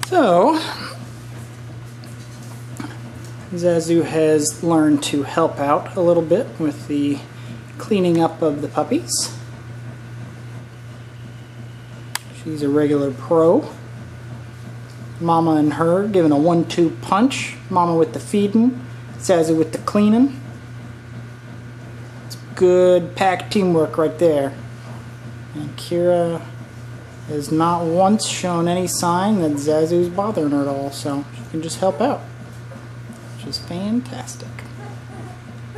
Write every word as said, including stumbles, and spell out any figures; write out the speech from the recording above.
So, Zazu has learned to help out a little bit with the cleaning up of the puppies. She's a regular pro. Mama and her giving a one two punch. Mama with the feeding, Zazu with the cleaning. It's good pack teamwork right there. And Kira has not once shown any sign that Zazu's bothering her at all, so she can just help out, which is fantastic.